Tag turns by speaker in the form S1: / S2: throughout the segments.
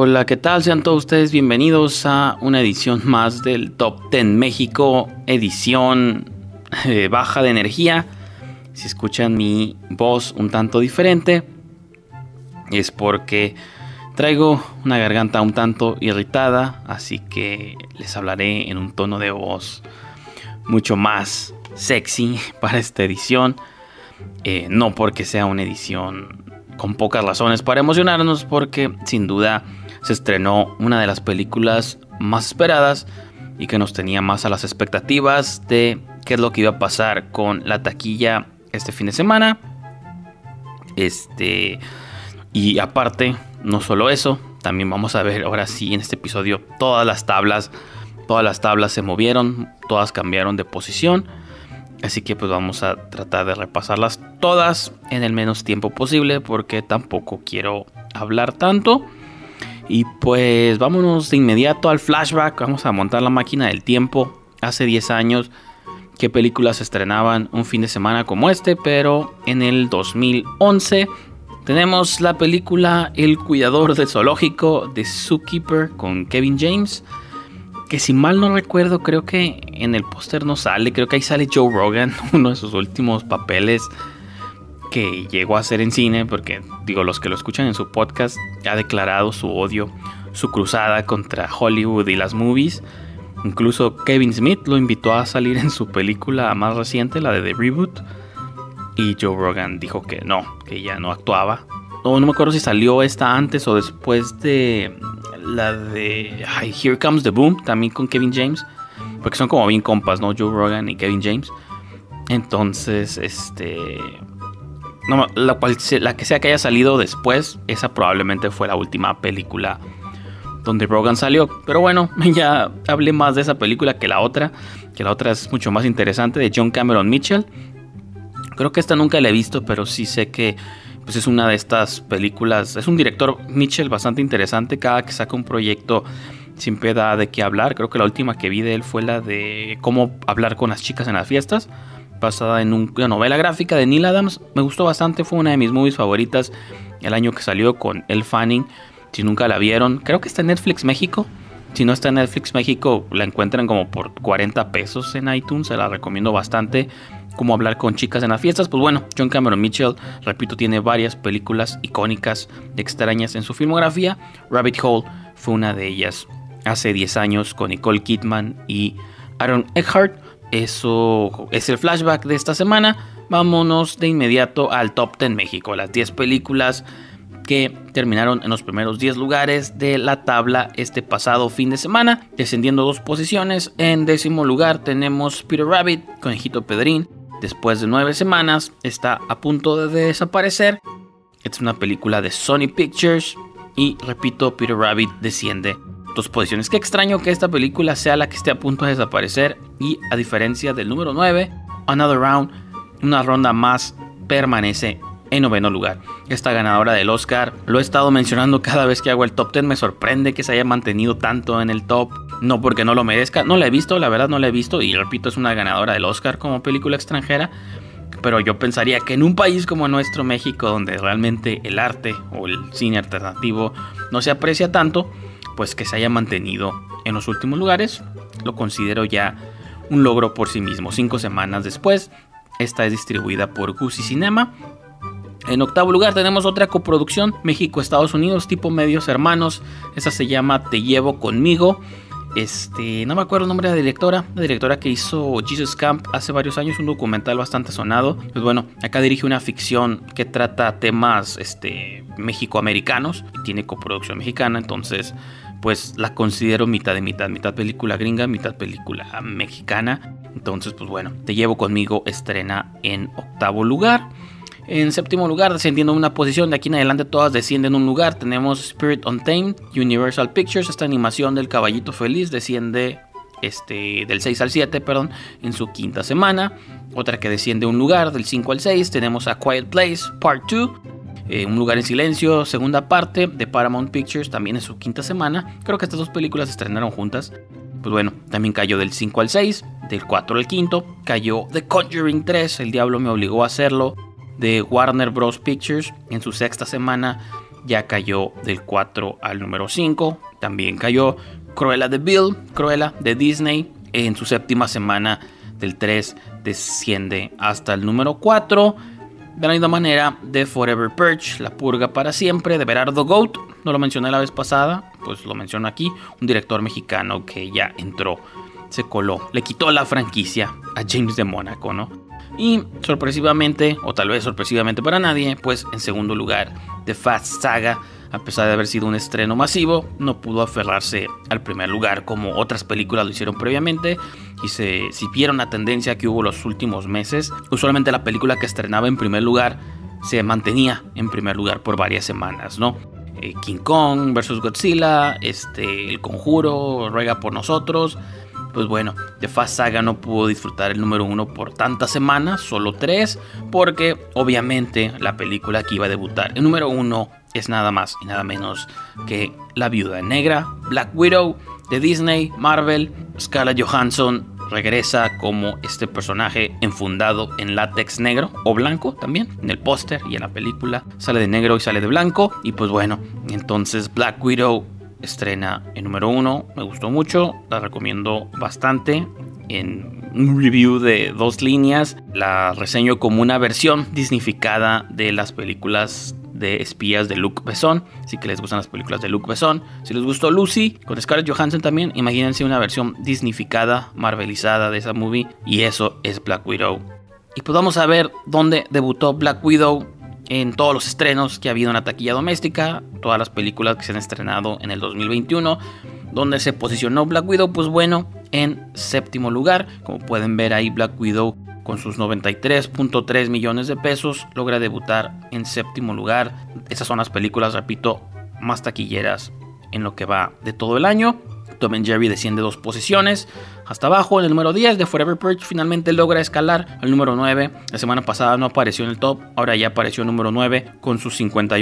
S1: Hola, ¿qué tal? Sean todos ustedes bienvenidos a una edición más del Top 10 México, edición baja de energía. Si escuchan mi voz un tanto diferente, es porque traigo una garganta un tanto irritada, así que les hablaré en un tono de voz mucho más sexy para esta edición. No porque sea una edición con pocas razones para emocionarnos, porque sin duda se estrenó una de las películas más esperadas y que nos tenía más a las expectativas de qué es lo que iba a pasar con la taquilla este fin de semana. Y aparte, no solo eso, también vamos a ver ahora sí en este episodio todas las tablas se movieron, todas cambiaron de posición. Así que pues vamos a tratar de repasarlas todas en el menos tiempo posible, porque tampoco quiero hablar tanto. Y pues vámonos de inmediato al flashback. Vamos a montar la máquina del tiempo. Hace 10 años, ¿qué películas se estrenaban un fin de semana como este? Pero en el 2011 tenemos la película El cuidador del zoológico, de Zookeeper, con Kevin James, que si mal no recuerdo, creo que en el póster no sale. Creo que ahí sale Joe Rogan, uno de sus últimos papeles que llegó a hacer en cine, porque digo, los que lo escuchan en su podcast, ha declarado su odio, su cruzada contra Hollywood y las movies. Incluso Kevin Smith lo invitó a salir en su película más reciente, la de The Reboot, y Joe Rogan dijo que no, que ya no actuaba. No me acuerdo si salió esta antes o después de la de Here Comes the Boom, también con Kevin James, porque son como bien compas, ¿no? Joe Rogan y Kevin James. Entonces, no, la que sea que haya salido después, esa probablemente fue la última película donde Rogan salió. Pero bueno, ya hablé más de esa película que la otra es mucho más interesante, de John Cameron Mitchell. Creo que esta nunca la he visto, pero sí sé que pues es una de estas películas. Es un director Mitchell bastante interesante. Cada que saca un proyecto siempre da de qué hablar. Creo que la última que vi de él fue la de Cómo hablar con las chicas en las fiestas, basada en una novela gráfica de Neil Adams. Me gustó bastante, fue una de mis movies favoritas el año que salió, con Elle Fanning. Si nunca la vieron, creo que está en Netflix México. Si no está en Netflix México, la encuentran como por 40 pesos en iTunes. Se la recomiendo bastante. Cómo hablar con chicas en las fiestas. Pues bueno, John Cameron Mitchell, repito, tiene varias películas icónicas, extrañas en su filmografía. Rabbit Hole fue una de ellas hace 10 años, con Nicole Kidman y Aaron Eckhart. Eso es el flashback de esta semana. Vámonos de inmediato al Top 10 México, las 10 películas que terminaron en los primeros 10 lugares de la tabla este pasado fin de semana, descendiendo 2 posiciones. En 10º lugar tenemos Peter Rabbit, Conejito Pedrín. Después de 9 semanas está a punto de desaparecer. Esta es una película de Sony Pictures y repito, Peter Rabbit desciende 2 posiciones. Qué extraño que esta película sea la que esté a punto de desaparecer, y a diferencia del número 9, Another Round, una ronda más, permanece en 9º lugar. Esta ganadora del Oscar, lo he estado mencionando cada vez que hago el Top 10, me sorprende que se haya mantenido tanto en el top. No porque no lo merezca, no la he visto, la verdad no la he visto, y repito, es una ganadora del Oscar como película extranjera. Pero yo pensaría que en un país como nuestro, México, donde realmente el arte o el cine alternativo no se aprecia tanto, pues que se haya mantenido en los últimos lugares, lo considero ya un logro por sí mismo. 5 semanas después, esta es distribuida por Gucci Cinema. En 8º lugar tenemos otra coproducción, México-Estados Unidos, tipo Medios Hermanos. Esa se llama Te Llevo Conmigo. No me acuerdo el nombre de la directora que hizo Jesus Camp hace varios años, un documental bastante sonado. Pues bueno, acá dirige una ficción que trata temas mexicoamericanos y tiene coproducción mexicana, entonces pues la considero mitad de mitad película gringa, mitad película mexicana. Entonces pues bueno, Te Llevo Conmigo estrena en 8º lugar. En 7º lugar, descendiendo una posición, de aquí en adelante todas descienden un lugar, tenemos Spirit Untamed, Universal Pictures. Esta animación del caballito feliz desciende del 6 al 7, en su 5ª semana. Otra que desciende un lugar, del 5 al 6, tenemos A Quiet Place Part 2, Un lugar en silencio, segunda parte, de Paramount Pictures, también en su 5ª semana. Creo que estas 2 películas se estrenaron juntas. Pues bueno, también cayó del 5 al 6, del 4 al 5, cayó The Conjuring 3, El Diablo Me Obligó a Hacerlo, de Warner Bros. Pictures, en su 6ª semana. ya cayó del 4 al número 5. También cayó Cruella de Vil, Cruella de Disney, en su séptima semana. Del 3 desciende hasta el número 4. De la misma manera, The Forever Purge, La Purga para Siempre, de Berardo Goat. No lo mencioné la vez pasada, pues lo menciono aquí. Un director mexicano que ya entró, se coló, le quitó la franquicia a James de Mónaco, ¿no? Y sorpresivamente, o tal vez sorpresivamente para nadie, pues en segundo lugar, The Fast Saga. A pesar de haber sido un estreno masivo, no pudo aferrarse al primer lugar como otras películas lo hicieron previamente. Y si vieron la tendencia que hubo los últimos meses, usualmente la película que estrenaba en primer lugar se mantenía en primer lugar por varias semanas, ¿no? King Kong vs Godzilla, El Conjuro, Ruega por Nosotros. Pues bueno, The Fast Saga no pudo disfrutar el número 1 por tantas semanas, solo 3, porque obviamente la película que iba a debutar en número 1 es nada más y nada menos que La Viuda Negra, Black Widow de Disney, Marvel. Scarlett Johansson regresa como este personaje enfundado en látex negro o blanco también. En el póster y en la película sale de negro y sale de blanco. Y pues bueno, entonces Black Widow estrena en número 1. Me gustó mucho, la recomiendo bastante. En un review de 2 líneas la reseño como una versión disneyficada de las películas de espías de Luc Besson. Así que les gustan las películas de Luc Besson. Si les gustó Lucy con Scarlett Johansson también, imagínense una versión disneyficada, marvelizada de esa movie. Y eso es Black Widow. Y pues vamos a ver dónde debutó Black Widow en todos los estrenos que ha habido en la taquilla doméstica, todas las películas que se han estrenado en el 2021. Donde se posicionó Black Widow, pues bueno, en séptimo lugar. Como pueden ver ahí, Black Widow con sus 93.3 millones de pesos logra debutar en séptimo lugar. Esas son las películas, repito, más taquilleras en lo que va de todo el año. Tom and Jerry desciende 2 posiciones hasta abajo. En el número 10, The Forever Purge finalmente logra escalar al número 9. La semana pasada no apareció en el top, ahora ya apareció en el número 9 con sus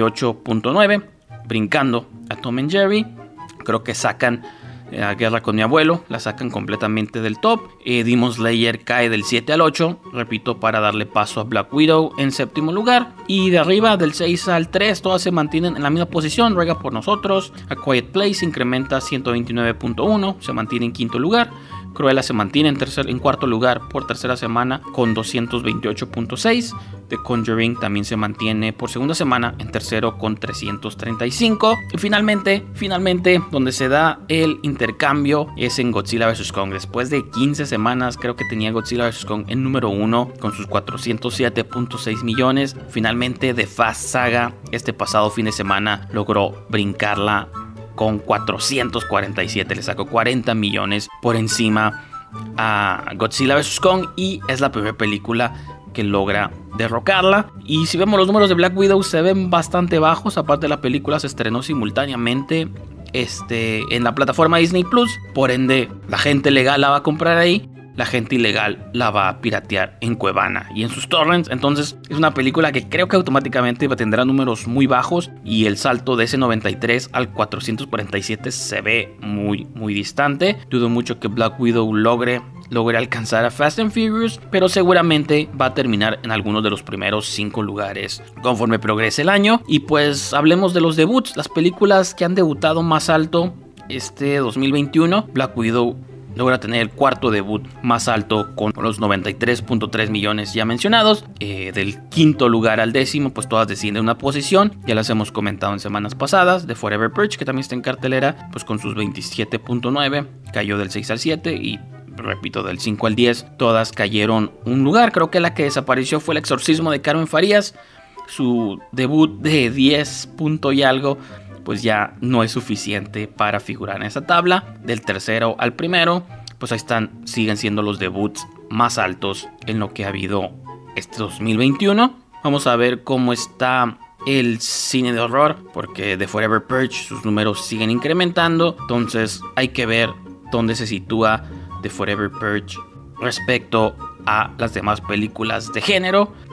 S1: 58.9, brincando a Tom and Jerry. Creo que sacan a Guerra con mi abuelo, la sacan completamente del top. Demon Slayer cae del 7 al 8, repito, para darle paso a Black Widow en séptimo lugar. Y de arriba, del 6 al 3, todas se mantienen en la misma posición. Ruega por Nosotros, A Quiet Place incrementa 129.1, se mantiene en quinto lugar. Cruella se mantiene en cuarto lugar por tercera semana con 228.6. The Conjuring también se mantiene por segunda semana en tercero con 335. Y finalmente, donde se da el intercambio es en Godzilla vs. Kong. Después de 15 semanas, creo que tenía Godzilla vs. Kong en número 1 con sus 407.6 millones. Finalmente, The Fast Saga este pasado fin de semana logró brincarla con 447, le sacó 40 millones por encima a Godzilla vs. Kong y es la primera película que logra derrocarla. Y si vemos los números de Black Widow, se ven bastante bajos. Aparte, la película se estrenó simultáneamente en la plataforma Disney Plus, por ende la gente legal la va a comprar ahí, la gente ilegal la va a piratear en Cuevana y en sus torrents. Entonces es una película que creo que automáticamente tendrá números muy bajos y el salto de ese 93 al 447 se ve muy distante. Dudo mucho que Black Widow logre alcanzar a Fast and Furious, pero seguramente va a terminar en algunos de los primeros 5 lugares conforme progrese el año. Y pues hablemos de los debuts, las películas que han debutado más alto este 2021. Black Widow logra tener el cuarto debut más alto con los 93.3 millones ya mencionados. Del quinto lugar al décimo, pues todas descienden una posición. Ya las hemos comentado en semanas pasadas. The Forever Purge, que también está en cartelera, pues con sus 27.9, cayó del 6 al 7 y repito, del 5 al 10, todas cayeron un lugar. Creo que la que desapareció fue El Exorcismo de Carmen Farías. Su debut de 10 punto y algo pues ya no es suficiente para figurar en esa tabla. Del tercero al primero, pues ahí siguen siendo los debuts más altos en lo que ha habido este 2021. Vamos a ver cómo está el cine de horror, porque The Forever Purge sus números siguen incrementando. Entonces hay que ver dónde se sitúa The Forever Purge respecto a las demás películas de género.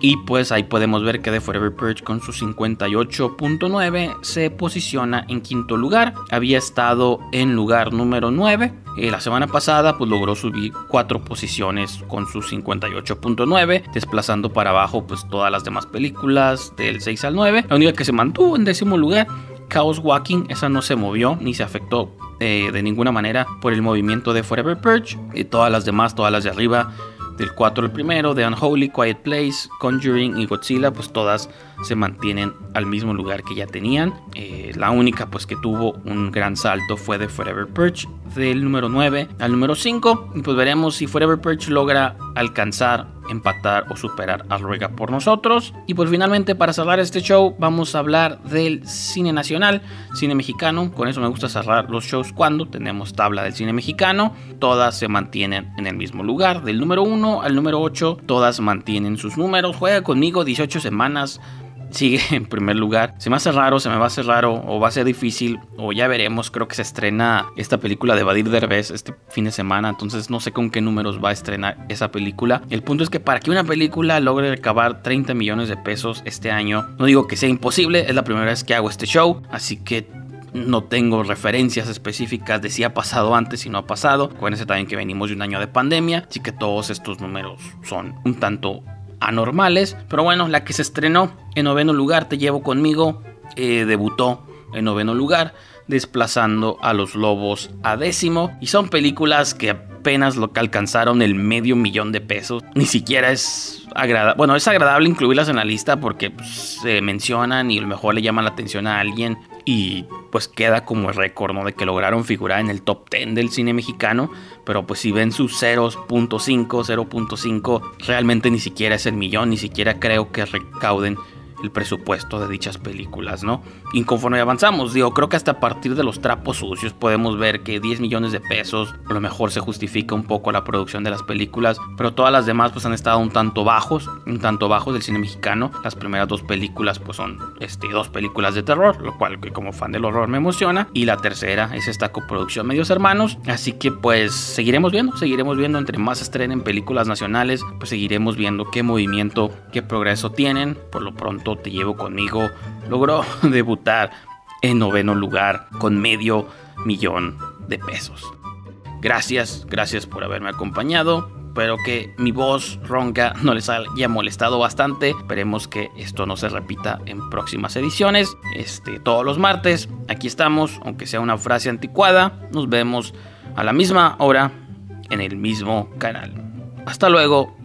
S1: Y pues ahí podemos ver que The Forever Purge con su 58.9 se posiciona en quinto lugar. Había estado en lugar número 9. La semana pasada pues logró subir 4 posiciones con su 58.9, desplazando para abajo pues todas las demás películas del 6 al 9. La única que se mantuvo en décimo lugar, Chaos Walking, esa no se movió ni se afectó de ninguna manera por el movimiento de Forever Purge. Y todas las demás, todas las de arriba, del 4 al primero, The Unholy, Quiet Place, Conjuring y Godzilla, pues todas se mantienen al mismo lugar que ya tenían. La única pues que tuvo un gran salto fue de Forever Purge, del número 9 al número 5. Y pues veremos si Forever Purge logra alcanzar, empatar o superar a Ruega por Nosotros. Y pues finalmente, para cerrar este show, vamos a hablar del cine nacional, cine mexicano. Con eso me gusta cerrar los shows cuando tenemos tabla del cine mexicano. Todas se mantienen en el mismo lugar, del número 1 al número 8, todas mantienen sus números. Juega conmigo, 18 semanas, sigue en primer lugar. Se me hace raro, se me va a hacer raro, o va a ser difícil, o ya veremos. Creo que se estrena esta película de Badir Derbez este fin de semana, entonces no sé con qué números va a estrenar esa película. El punto es que para que una película logre recabar 30 millones de pesos este año, no digo que sea imposible, es la primera vez que hago este show, así que no tengo referencias específicas de si ha pasado antes y no ha pasado. Acuérdense también que venimos de un año de pandemia, así que todos estos números son un tanto anormales. Pero bueno, la que se estrenó en noveno lugar, Te Llevo Conmigo, debutó en noveno lugar, desplazando a Los Lobos a décimo. Y son películas que apenas lo que alcanzaron el medio millón de pesos. Ni siquiera es agradable. Bueno, es agradable incluirlas en la lista porque pues, se mencionan y a lo mejor le llaman la atención a alguien. Y pues queda como el récord, ¿no? De que lograron figurar en el top 10 del cine mexicano. Pero pues si ven sus 0.5, realmente ni siquiera es el millón. Ni siquiera creo que recauden el presupuesto de dichas películas, ¿no? Y conforme avanzamos, creo que hasta a partir de Los Trapos Sucios podemos ver que 10 millones de pesos a lo mejor se justifica un poco la producción de las películas, pero todas las demás pues han estado un tanto bajos del cine mexicano. Las primeras 2 películas pues son 2 películas de terror, lo cual que como fan del horror me emociona, y la tercera es esta coproducción Medios Hermanos. Así que pues seguiremos viendo entre más estrenen películas nacionales, pues seguiremos viendo qué movimiento, qué progreso tienen. Por lo pronto, Te Llevo Conmigo logró debutar en noveno lugar con $500,000 de pesos. Gracias por haberme acompañado. Espero que mi voz ronca no les haya molestado bastante. Esperemos que esto no se repita en próximas ediciones. Todos los martes aquí estamos, aunque sea una frase anticuada. Nos vemos a la misma hora en el mismo canal. Hasta luego.